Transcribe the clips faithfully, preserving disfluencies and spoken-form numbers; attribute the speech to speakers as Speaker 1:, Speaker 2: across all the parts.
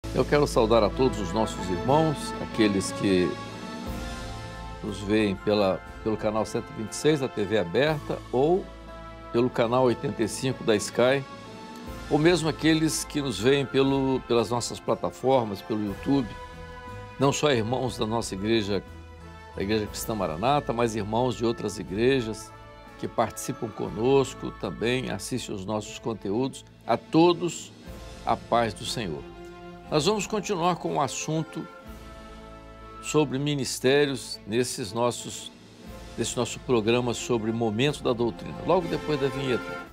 Speaker 1: Eu quero saudar a todos os nossos irmãos, aqueles que nos veem pela, pelo canal cento e vinte e seis da T V aberta ou pelo canal oitenta e cinco da Sky, ou mesmo aqueles que nos veem pelo, pelas nossas plataformas, pelo YouTube. Não só irmãos da nossa igreja, da Igreja Cristã Maranata, mas irmãos de outras igrejas que participam conosco também, assistem os nossos conteúdos. A todos, a paz do Senhor. Nós vamos continuar com o assunto sobre ministérios nesses nossos, nesse nosso programa sobre momentos da doutrina, logo depois da vinheta.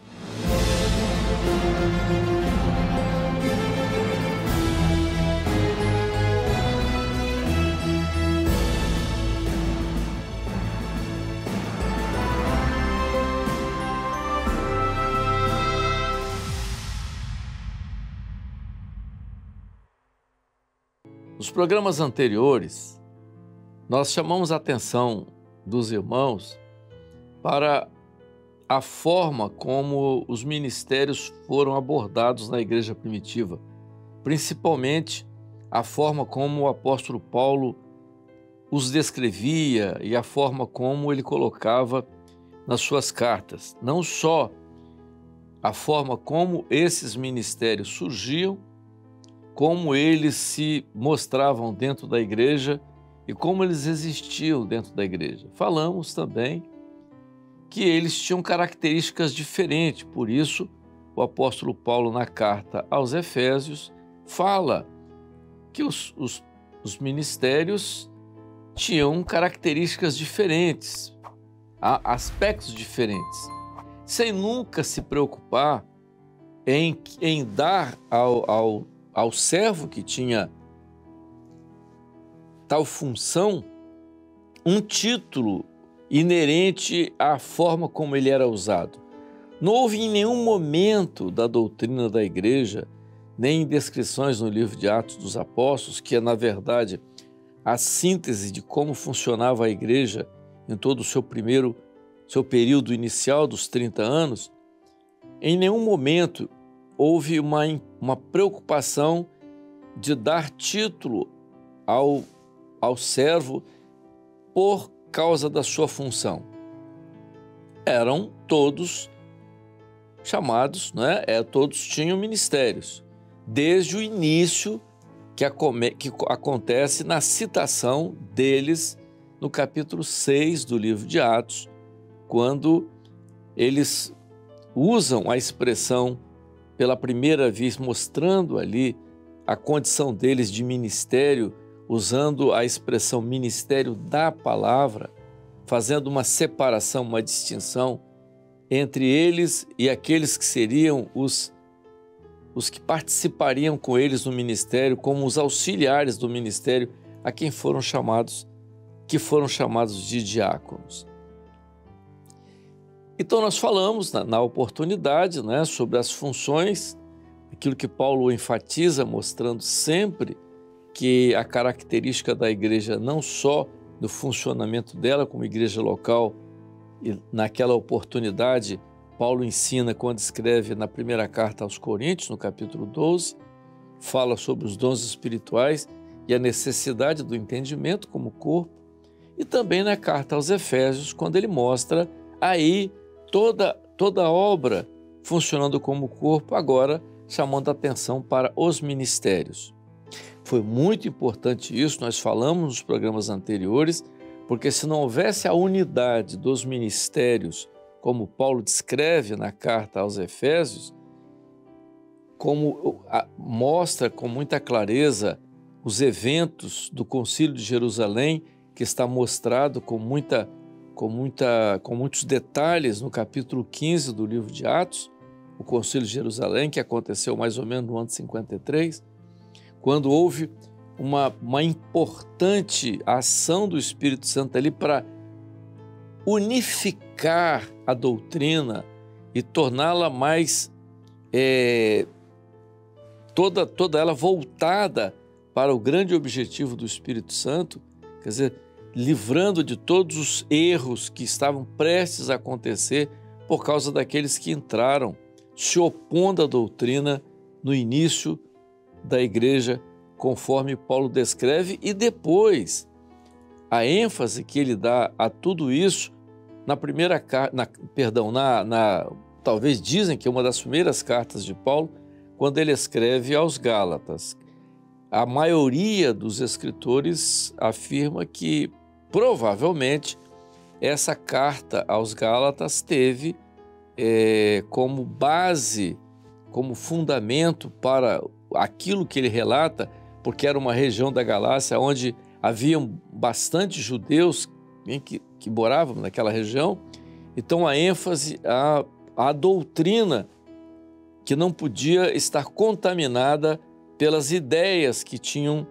Speaker 1: Nos programas anteriores, nós chamamos a atenção dos irmãos para a forma como os ministérios foram abordados na igreja primitiva, principalmente a forma como o apóstolo Paulo os descrevia e a forma como ele colocava nas suas cartas. Não só a forma como esses ministérios surgiam, como eles se mostravam dentro da igreja e como eles existiam dentro da igreja. Falamos também que eles tinham características diferentes, por isso o apóstolo Paulo, na carta aos Efésios, fala que os, os, os ministérios tinham características diferentes, aspectos diferentes, sem nunca se preocupar em, em dar ao, ao ao servo que tinha tal função, um título inerente à forma como ele era usado. Não houve em nenhum momento da doutrina da igreja, nem em descrições no livro de Atos dos Apóstolos, que é, na verdade, a síntese de como funcionava a igreja em todo o seu primeiro, seu período inicial dos trinta anos, em nenhum momento houve uma, uma preocupação de dar título ao, ao servo por causa da sua função. Eram todos chamados, né? É, todos tinham ministérios, desde o início que, acome, que acontece na citação deles no capítulo seis do livro de Atos, quando eles usam a expressão pela primeira vez, mostrando ali a condição deles de ministério, usando a expressão ministério da palavra, fazendo uma separação, uma distinção entre eles e aqueles que seriam os, os que participariam com eles no ministério, como os auxiliares do ministério, a quem foram chamados, que foram chamados de diáconos. Então nós falamos na, na oportunidade, né, sobre as funções, aquilo que Paulo enfatiza, mostrando sempre que a característica da igreja, não só do funcionamento dela como igreja local, e naquela oportunidade Paulo ensina quando escreve na primeira carta aos Coríntios, no capítulo doze, fala sobre os dons espirituais e a necessidade do entendimento como corpo, e também na carta aos Efésios, quando ele mostra aí Toda, toda a obra funcionando como corpo, agora chamando a atenção para os ministérios. Foi muito importante isso, nós falamos nos programas anteriores, porque se não houvesse a unidade dos ministérios, como Paulo descreve na carta aos Efésios, como mostra com muita clareza os eventos do Concílio de Jerusalém, que está mostrado com muita Com, muita, com muitos detalhes no capítulo quinze do livro de Atos, o Concílio de Jerusalém, que aconteceu mais ou menos no ano de cinquenta e três, quando houve uma, uma importante ação do Espírito Santo ali para unificar a doutrina e torná-la mais, é, toda, toda ela voltada para o grande objetivo do Espírito Santo, quer dizer, livrando de todos os erros que estavam prestes a acontecer por causa daqueles que entraram se opondo à doutrina no início da igreja, conforme Paulo descreve, e depois a ênfase que ele dá a tudo isso na primeira carta, perdão, na, na, talvez dizem que é uma das primeiras cartas de Paulo, quando ele escreve aos Gálatas. A maioria dos escritores afirma que provavelmente essa carta aos Gálatas teve é, como base, como fundamento para aquilo que ele relata, porque era uma região da Galácia onde haviam bastante judeus hein, que, que moravam naquela região. Então a ênfase, a, a doutrina que não podia estar contaminada pelas ideias que tinham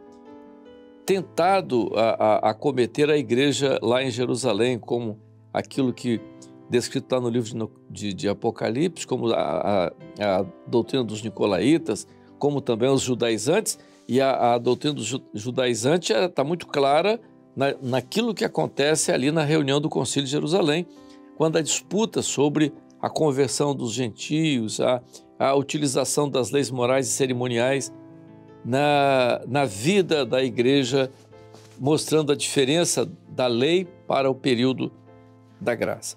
Speaker 1: tentado a, a, a cometer a igreja lá em Jerusalém, como aquilo que descrito lá no livro de, de Apocalipse, como a, a, a doutrina dos nicolaítas, como também os judaizantes, e a, a doutrina dos judaizantes está muito clara na, naquilo que acontece ali na reunião do Concílio de Jerusalém, quando a disputa sobre a conversão dos gentios, a, a utilização das leis morais e cerimoniais na, na vida da igreja, mostrando a diferença da lei para o período da graça.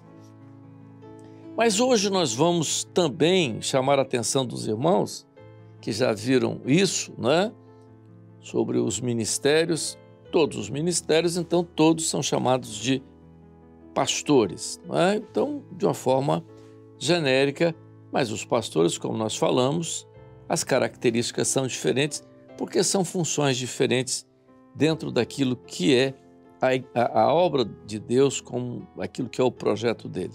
Speaker 1: Mas hoje nós vamos também chamar a atenção dos irmãos que já viram isso, né? Sobre os ministérios, todos os ministérios, então todos são chamados de pastores, né? Então, de uma forma genérica, mas os pastores, como nós falamos, as características são diferentes porque são funções diferentes dentro daquilo que é a, a, a obra de Deus, como aquilo que é o projeto dele.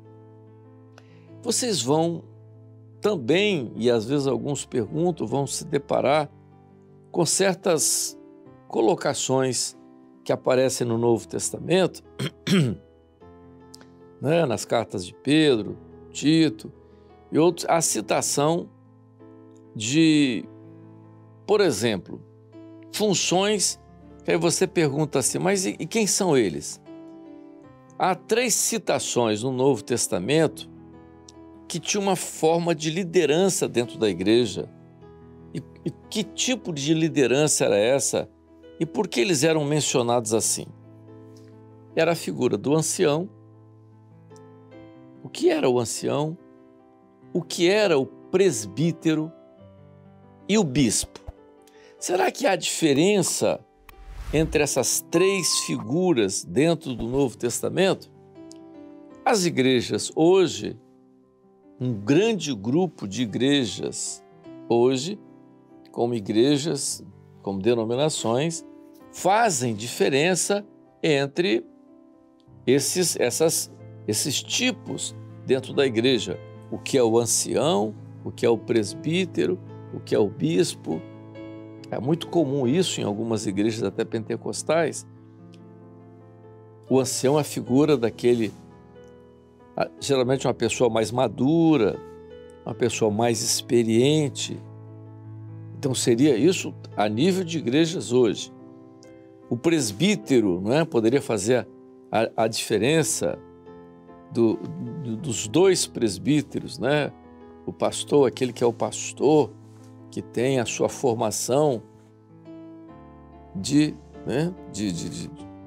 Speaker 1: Vocês vão também, e às vezes alguns perguntam, vão se deparar com certas colocações que aparecem no Novo Testamento, né, nas cartas de Pedro, Tito e outros, a citação de, por exemplo, funções que aí você pergunta assim, mas e, e quem são eles? Há três citações no Novo Testamento que tinha uma forma de liderança dentro da igreja. E, e que tipo de liderança era essa? E por que eles eram mencionados assim? Era a figura do ancião. O que era o ancião? O que era o presbítero e o bispo? Será que há diferença entre essas três figuras dentro do Novo Testamento? As igrejas hoje, um grande grupo de igrejas hoje, como igrejas, como denominações, fazem diferença entre esses, essas, esses tipos dentro da igreja. O que é o ancião, o que é o presbítero, o que é o bispo. É muito comum isso em algumas igrejas até pentecostais. O ancião é a figura daquele, geralmente uma pessoa mais madura, uma pessoa mais experiente. Então seria isso a nível de igrejas hoje. O presbítero, não é? Poderia fazer a, a diferença do, do, dos dois presbíteros, né? O pastor, aquele que é o pastor, que tem a sua formação de, né? de, de, de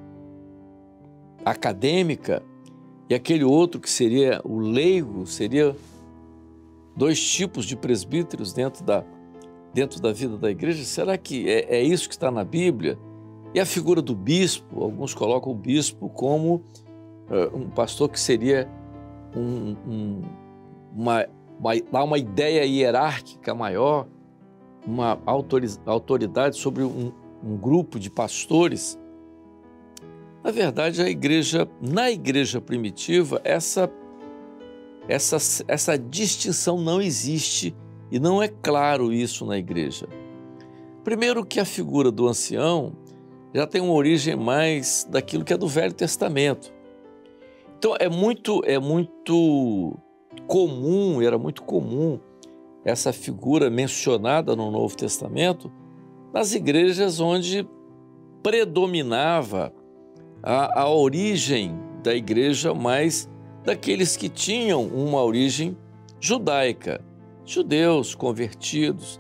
Speaker 1: acadêmica, e aquele outro que seria o leigo, seria dois tipos de presbíteros dentro da, dentro da vida da igreja. Será que é, é isso que está na Bíblia? E a figura do bispo, alguns colocam o bispo como uh, um pastor que seria um, um, uma, uma, uma ideia hierárquica maior, uma autoridade sobre um, um grupo de pastores. Na verdade, a igreja, na igreja primitiva, essa, essa, essa distinção não existe e não é claro isso na igreja. Primeiro que a figura do ancião já tem uma origem mais daquilo que é do Velho Testamento. Então é muito, é muito comum, era muito comum essa figura mencionada no Novo Testamento nas igrejas onde predominava A, a origem da igreja mais daqueles que tinham uma origem judaica, judeus convertidos.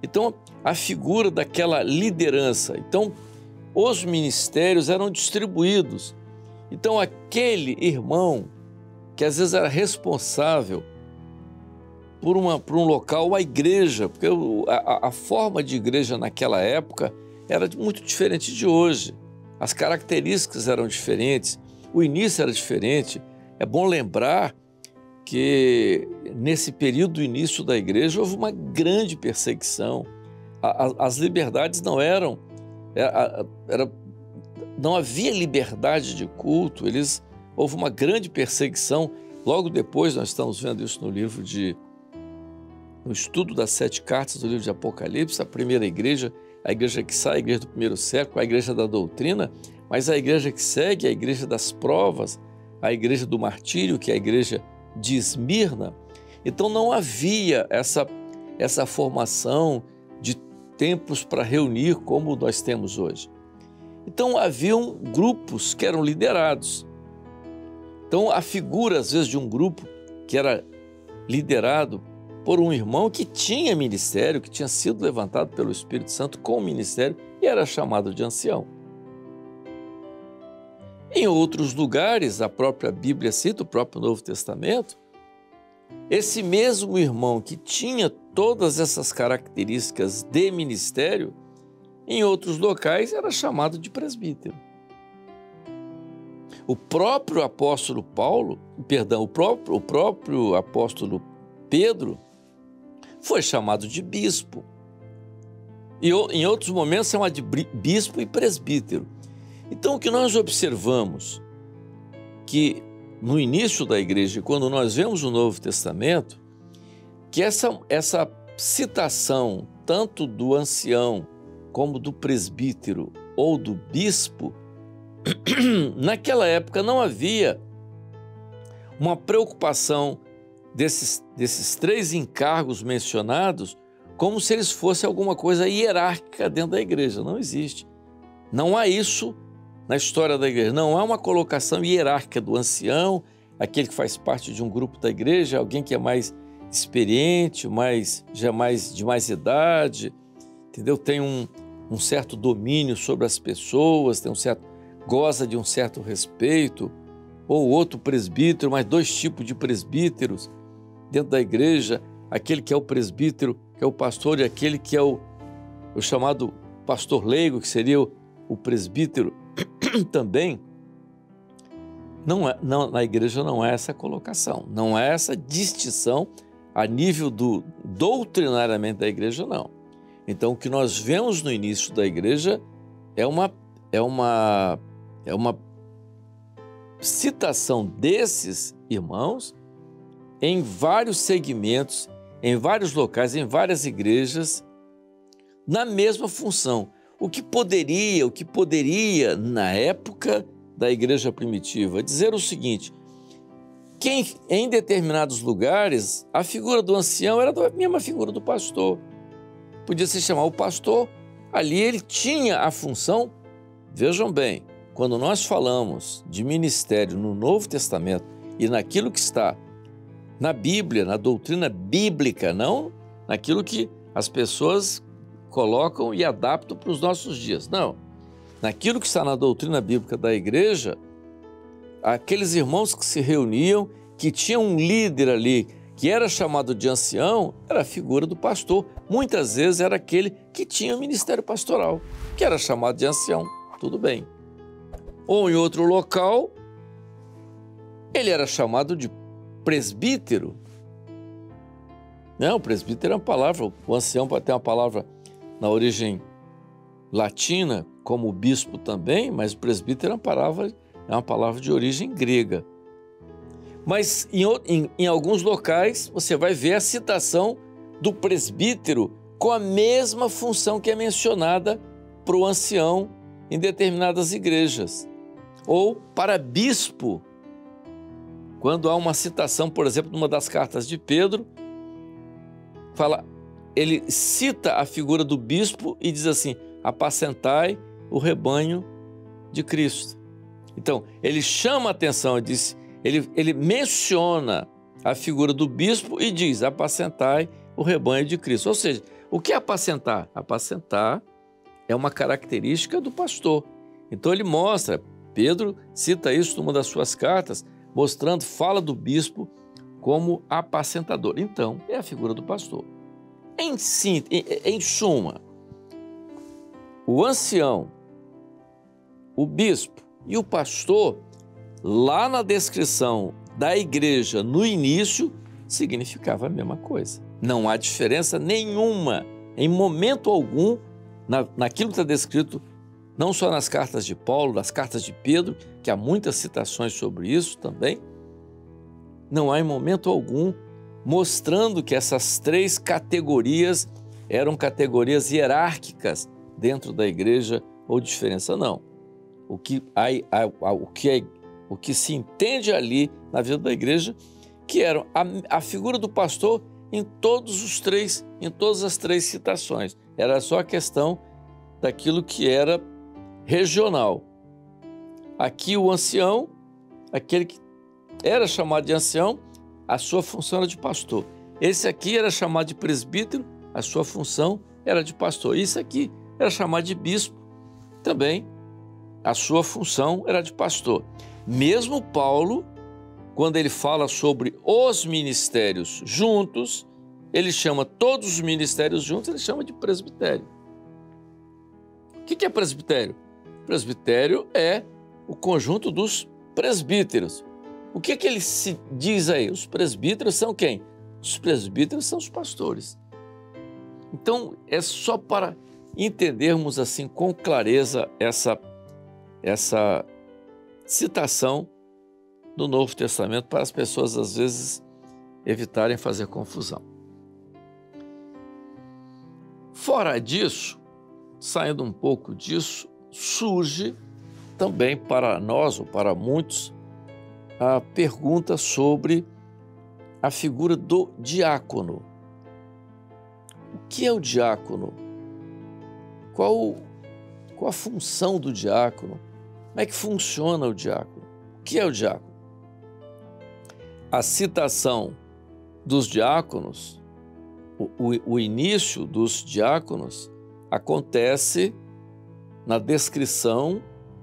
Speaker 1: Então, a figura daquela liderança. Então, os ministérios eram distribuídos. Então, aquele irmão que às vezes era responsável por, uma, por um local, a igreja, porque a, a forma de igreja naquela época era muito diferente de hoje. As características eram diferentes, o início era diferente. É bom lembrar que nesse período do início da igreja houve uma grande perseguição. As liberdades não eram, era, era, não havia liberdade de culto, eles, houve uma grande perseguição. Logo depois, nós estamos vendo isso no livro de, no estudo das sete cartas do livro de Apocalipse, a primeira igreja, a igreja que sai, a igreja do primeiro século, a igreja da doutrina, mas a igreja que segue, a igreja das provas, a igreja do martírio, que é a igreja de Esmirna. Então não havia essa, essa formação de templos para reunir como nós temos hoje. Então haviam grupos que eram liderados. Então a figura às vezes de um grupo que era liderado por um irmão que tinha ministério, que tinha sido levantado pelo Espírito Santo com o ministério e era chamado de ancião. Em outros lugares, a própria Bíblia cita, o próprio Novo Testamento, esse mesmo irmão que tinha todas essas características de ministério, em outros locais era chamado de presbítero. O próprio apóstolo Paulo, perdão, o próprio, o próprio apóstolo Pedro foi chamado de bispo. E em outros momentos chama de bispo e presbítero. Então, o que nós observamos que no início da igreja, quando nós vemos o Novo Testamento, que essa, essa citação tanto do ancião como do presbítero ou do bispo, naquela época não havia uma preocupação desses, desses três encargos mencionados como se eles fossem alguma coisa hierárquica dentro da igreja. Não existe. Não há isso na história da igreja. Não há uma colocação hierárquica do ancião, aquele que faz parte de um grupo da igreja, alguém que é mais experiente, mais, já mais, de mais idade, entendeu? Tem um, um certo domínio sobre as pessoas, tem um certo, goza de um certo respeito, ou outro presbítero, mas dois tipos de presbíteros dentro da igreja, aquele que é o presbítero, que é o pastor, e aquele que é o, o chamado pastor leigo, que seria o, o presbítero também. Não é, não, na igreja não é essa colocação, não é essa distinção a nível do doutrinariamente da igreja, não. Então, o que nós vemos no início da igreja é uma, é uma, é uma citação desses irmãos em vários segmentos, em vários locais, em várias igrejas, na mesma função. O que poderia, o que poderia, na época da igreja primitiva, dizer o seguinte: que em, em determinados lugares a figura do ancião era a mesma figura do pastor. Podia se chamar o pastor, ali ele tinha a função. Vejam bem, quando nós falamos de ministério no Novo Testamento e naquilo que está na Bíblia, na doutrina bíblica, não naquilo que as pessoas colocam e adaptam para os nossos dias, não. Naquilo que está na doutrina bíblica da igreja, aqueles irmãos que se reuniam, que tinham um líder ali, que era chamado de ancião, era a figura do pastor. Muitas vezes era aquele que tinha o ministério pastoral, que era chamado de ancião, tudo bem. Ou em outro local, ele era chamado de presbítero. Não, presbítero é uma palavra, o ancião pode ter uma palavra na origem latina, como o bispo também, mas o presbítero é uma palavra, é uma palavra de origem grega. Mas em, em, em alguns locais você vai ver a citação do presbítero com a mesma função que é mencionada para o ancião em determinadas igrejas. Ou para bispo, quando há uma citação, por exemplo, numa das cartas de Pedro, fala, ele cita a figura do bispo e diz assim: apacentai o rebanho de Cristo. Então, ele chama a atenção, ele, diz, ele, ele menciona a figura do bispo e diz: apacentai o rebanho de Cristo. Ou seja, O que é apacentar? Apacentar é uma característica do pastor. Então ele mostra, Pedro cita isso numa das suas cartas, mostrando, fala do bispo como apacentador. Então, é a figura do pastor. Em, sim, em, em suma, o ancião, o bispo e o pastor, lá na descrição da igreja no início, significava a mesma coisa. Não há diferença nenhuma, em momento algum, na, naquilo que está descrito, não só nas cartas de Paulo, nas cartas de Pedro, que há muitas citações sobre isso também, não há em momento algum mostrando que essas três categorias eram categorias hierárquicas dentro da igreja ou diferença, não. O que, há, há, o que, é, o que se entende ali na vida da igreja, que era a, a figura do pastor em todos os três, em todas as três citações. Era só a questão daquilo que era regional. Aqui o ancião, aquele que era chamado de ancião, a sua função era de pastor. Esse aqui era chamado de presbítero, a sua função era de pastor. Isso aqui era chamado de bispo, também a sua função era de pastor. Mesmo Paulo, quando ele fala sobre os ministérios juntos, ele chama todos os ministérios juntos, ele chama de presbitério. O que é presbitério? Presbitério é o conjunto dos presbíteros. O que é que ele se diz aí? Os presbíteros são quem? Os presbíteros são os pastores. Então, é só para entendermos assim com clareza essa, essa citação do Novo Testamento para as pessoas, às vezes, evitarem fazer confusão. Fora disso, saindo um pouco disso, surge também para nós, ou para muitos, a pergunta sobre a figura do diácono. O que é o diácono? Qual, qual a função do diácono? Como é que funciona o diácono? O que é o diácono? A citação dos diáconos, o, o, o início dos diáconos, acontece na descrição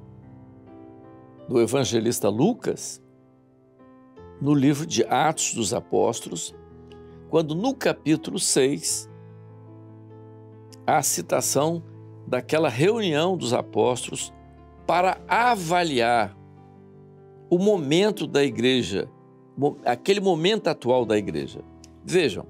Speaker 1: do evangelista Lucas, no livro de Atos dos Apóstolos, quando no capítulo seis, há a citação daquela reunião dos apóstolos para avaliar o momento da igreja, aquele momento atual da igreja. Vejam,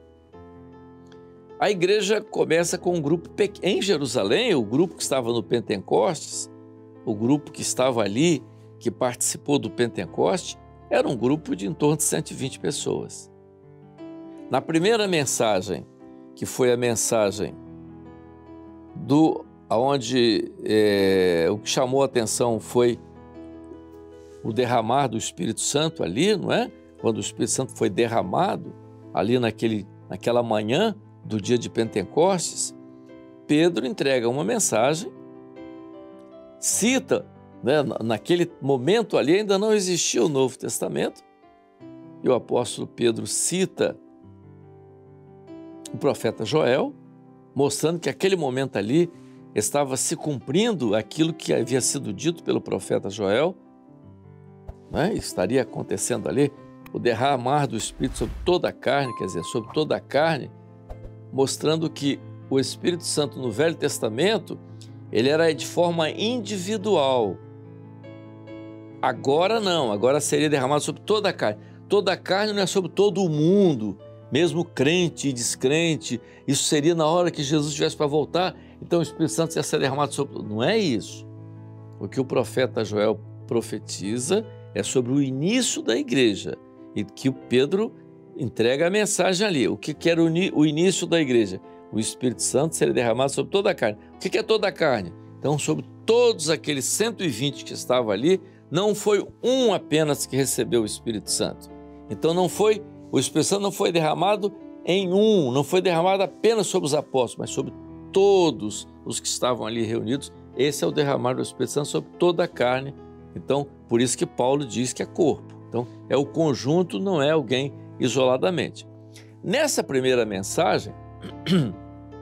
Speaker 1: a igreja começa com um grupo pequeno. Em Jerusalém, o grupo que estava no Pentecostes, o grupo que estava ali, que participou do Pentecoste, era um grupo de em torno de cento e vinte pessoas. Na primeira mensagem, que foi a mensagem do onde é, o que chamou a atenção foi o derramar do Espírito Santo ali, não é? Quando o Espírito Santo foi derramado ali naquele, naquela manhã do dia de Pentecostes, Pedro entrega uma mensagem, cita, né, naquele momento ali ainda não existia o Novo Testamento, e o apóstolo Pedro cita o profeta Joel, mostrando que aquele momento ali estava se cumprindo aquilo que havia sido dito pelo profeta Joel, né? Estaria acontecendo ali o derramar do Espírito sobre toda a carne, quer dizer, sobre toda a carne, mostrando que o Espírito Santo no Velho Testamento, ele era de forma individual. Agora não, agora seria derramado sobre toda a carne. Toda a carne não é sobre todo o mundo, mesmo crente e descrente. Isso seria na hora que Jesus estivesse para voltar, então o Espírito Santo ia ser derramado sobre... Não é isso. O que o profeta Joel profetiza é sobre o início da igreja, e que o Pedro entrega a mensagem ali. O que era o início da igreja? O Espírito Santo seria derramado sobre toda a carne. O que é toda a carne? Então, sobre todos aqueles cento e vinte que estavam ali, não foi um apenas que recebeu o Espírito Santo. Então, não foi, o Espírito Santo não foi derramado em um, não foi derramado apenas sobre os apóstolos, mas sobre todos os que estavam ali reunidos. Esse é o derramar do Espírito Santo sobre toda a carne. Então, por isso que Paulo diz que é corpo. Então, é o conjunto, não é alguém isoladamente. Nessa primeira mensagem,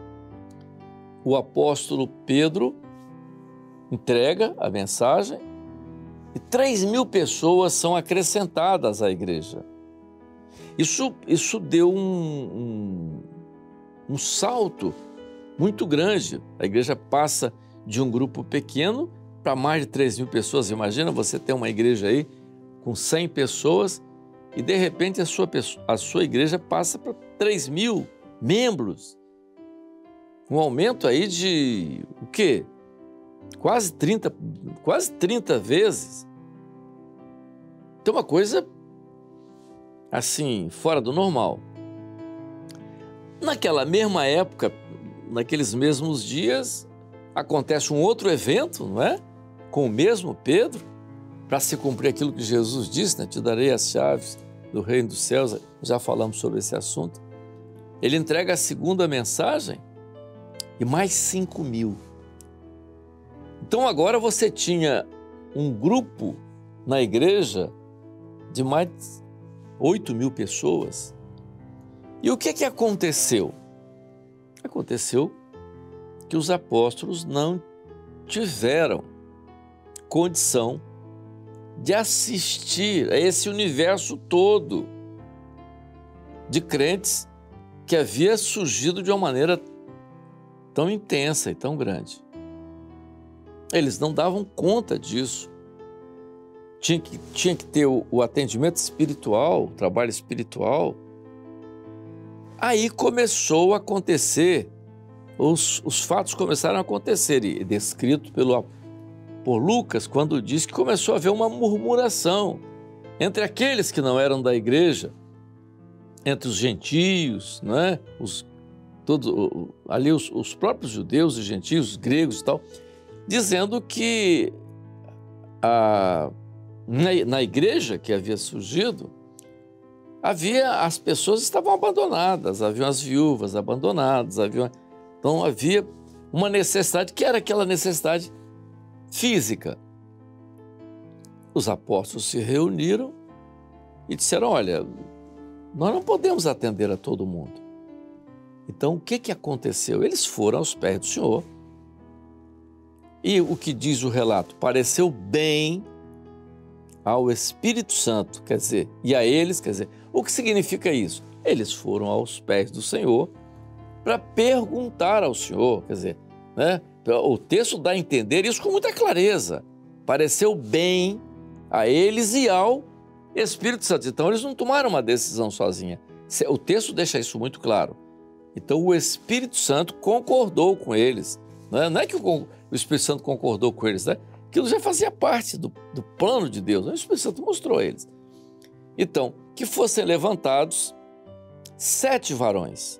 Speaker 1: o apóstolo Pedro entrega a mensagem e três mil pessoas são acrescentadas à igreja. Isso, isso deu um, um, um salto muito grande. A igreja passa de um grupo pequeno para mais de três mil pessoas. Imagina você ter uma igreja aí com cem pessoas e de repente a sua, a sua igreja passa para três mil membros. Um aumento aí de o quê? Quase trinta, quase trinta vezes. Então uma coisa assim, fora do normal. Naquela mesma época, naqueles mesmos dias, acontece um outro evento, não é? Com o mesmo Pedro, para se cumprir aquilo que Jesus disse, né? Te darei as chaves do reino dos céus. Já falamos sobre esse assunto. Ele entrega a segunda mensagem e mais cinco mil. Então agora você tinha um grupo na igreja de mais oito mil pessoas. E o que que aconteceu? Aconteceu que os apóstolos não tiveram condição de assistir a esse universo todo de crentes que havia surgido de uma maneira tão intensa e tão grande. Eles não davam conta disso. Tinha que, tinha que ter o, o atendimento espiritual, o trabalho espiritual. Aí começou a acontecer, os, os fatos começaram a acontecer, e descrito pelo, por Lucas, quando diz que começou a haver uma murmuração entre aqueles que não eram da igreja, entre os gentios, né? os, todo, ali os, os próprios judeus e gentios, os gregos e tal, dizendo que a Na, na igreja que havia surgido, havia, as pessoas estavam abandonadas, havia as viúvas abandonadas, havia, então havia uma necessidade que era aquela necessidade física. Os apóstolos se reuniram e disseram, olha, nós não podemos atender a todo mundo. Então o que, que aconteceu? Eles foram aos pés do Senhor e o que diz o relato? Pareceu bem ao Espírito Santo, quer dizer, e a eles, quer dizer, o que significa isso? Eles foram aos pés do Senhor para perguntar ao Senhor, quer dizer, né? O texto dá a entender isso com muita clareza. Pareceu bem a eles e ao Espírito Santo. Então, eles não tomaram uma decisão sozinha. O texto deixa isso muito claro. Então, o Espírito Santo concordou com eles. Não é, não é que o Espírito Santo concordou com eles, né? Aquilo já fazia parte do, do plano de Deus. O Espírito Santo mostrou a eles. Então, que fossem levantados sete varões.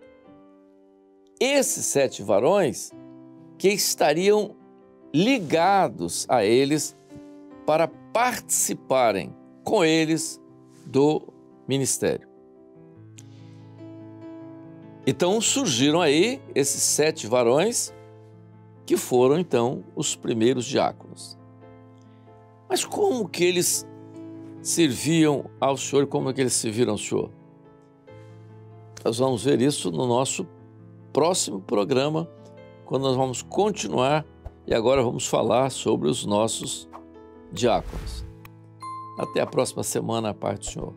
Speaker 1: Esses sete varões que estariam ligados a eles para participarem com eles do ministério. Então surgiram aí esses sete varões que foram então os primeiros diáconos. Mas como que eles serviam ao Senhor e como é que eles serviram ao Senhor? Nós vamos ver isso no nosso próximo programa, quando nós vamos continuar e agora vamos falar sobre os nossos diáconos. Até a próxima semana, a paz do Senhor.